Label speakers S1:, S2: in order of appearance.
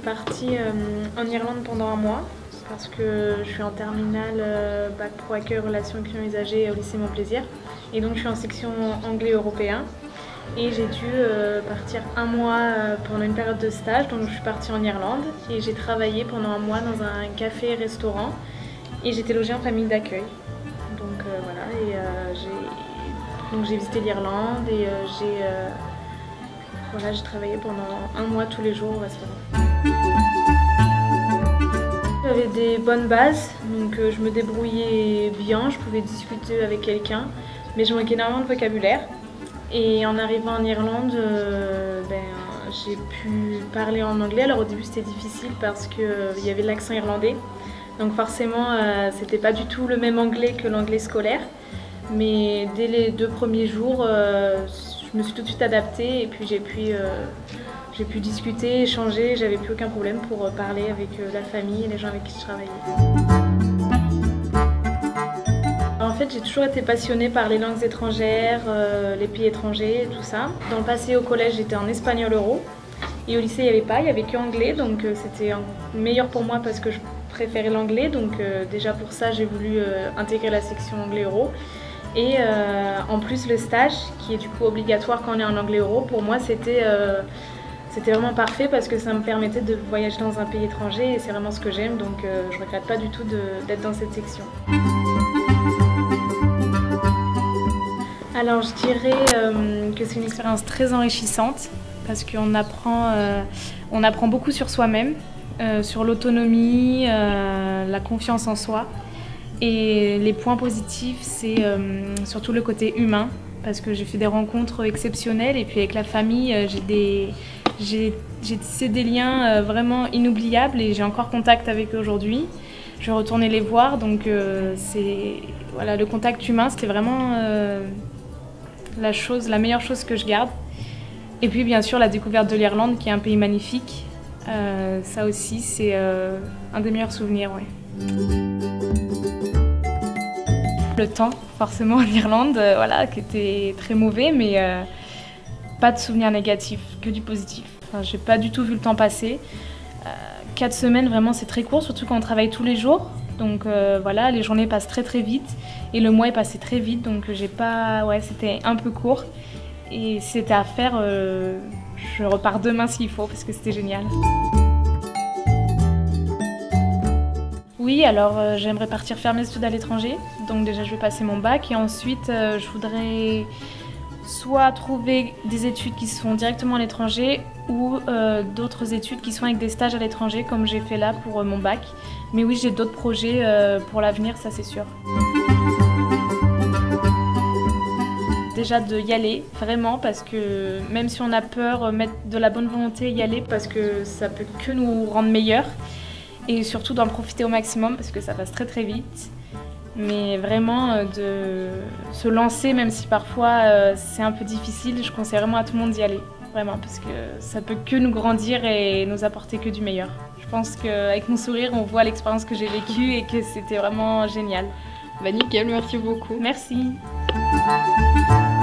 S1: partie en Irlande pendant un mois parce que je suis en terminale Bac Pro Accueil Relations et Clients Usagers au lycée Montplaisir. Et donc je suis en section anglais européen. Et j'ai dû partir un mois pendant une période de stage, donc je suis partie en Irlande et j'ai travaillé pendant un mois dans un café-restaurant et j'étais logée en famille d'accueil. Donc voilà, et j'ai visité l'Irlande et voilà, j'ai travaillé pendant un mois tous les jours au restaurant. J'avais des bonnes bases, donc je me débrouillais bien, je pouvais discuter avec quelqu'un, mais je manquais énormément de vocabulaire. Et en arrivant en Irlande, j'ai pu parler en anglais. Alors au début c'était difficile parce qu'il y avait l'accent irlandais. Donc forcément c'était pas du tout le même anglais que l'anglais scolaire. Mais dès les 2 premiers jours, je me suis tout de suite adaptée et puis j'ai pu discuter, échanger. J'avais plus aucun problème pour parler avec la famille et les gens avec qui je travaillais. En fait, j'ai toujours été passionnée par les langues étrangères, les pays étrangers et tout ça. Dans le passé, au collège, j'étais en espagnol euro. Et au lycée, il n'y avait que anglais, donc c'était meilleur pour moi parce que je préférais l'anglais. Donc déjà pour ça, j'ai voulu intégrer la section anglais euro. Et en plus, le stage, qui est du coup obligatoire quand on est en anglais euro, pour moi, c'était vraiment parfait parce que ça me permettait de voyager dans un pays étranger et c'est vraiment ce que j'aime. Donc je ne regrette pas du tout d'être dans cette section. Alors je dirais que c'est une expérience très enrichissante parce qu'on apprend beaucoup sur soi-même, sur l'autonomie, la confiance en soi. Et les points positifs, c'est surtout le côté humain parce que j'ai fait des rencontres exceptionnelles et puis avec la famille, j'ai tissé des liens vraiment inoubliables et j'ai encore contact avec eux aujourd'hui. Je vais retourner les voir, donc voilà, le contact humain, c'était vraiment la meilleure chose que je garde. Et puis bien sûr la découverte de l'Irlande qui est un pays magnifique. Ça aussi c'est un des meilleurs souvenirs. Ouais. Le temps forcément en Irlande, voilà, qui était très mauvais, mais pas de souvenirs négatifs, que du positif. Enfin, j'ai pas du tout vu le temps passer. 4 semaines vraiment c'est très court, surtout quand on travaille tous les jours. Donc voilà, les journées passent très très vite et le mois est passé très vite, donc c'était un peu court. Et si c'était à faire, je repars demain s'il faut parce que c'était génial. Oui, alors j'aimerais partir faire mes études à l'étranger, donc déjà je vais passer mon bac et ensuite je voudrais soit trouver des études qui se font directement à l'étranger ou d'autres études qui sont avec des stages à l'étranger comme j'ai fait là pour mon bac. Mais oui, j'ai d'autres projets pour l'avenir, ça c'est sûr. Déjà de y aller, vraiment, parce que même si on a peur, mettre de la bonne volonté, y aller parce que ça peut que nous rendre meilleurs. Et surtout d'en profiter au maximum parce que ça passe très très vite. Mais vraiment de se lancer, même si parfois c'est un peu difficile, je conseille vraiment à tout le monde d'y aller. Vraiment, parce que ça peut que nous grandir et nous apporter que du meilleur. Je pense qu'avec mon sourire, on voit l'expérience que j'ai vécue et que c'était vraiment génial.
S2: Bah nickel, merci beaucoup.
S1: Merci.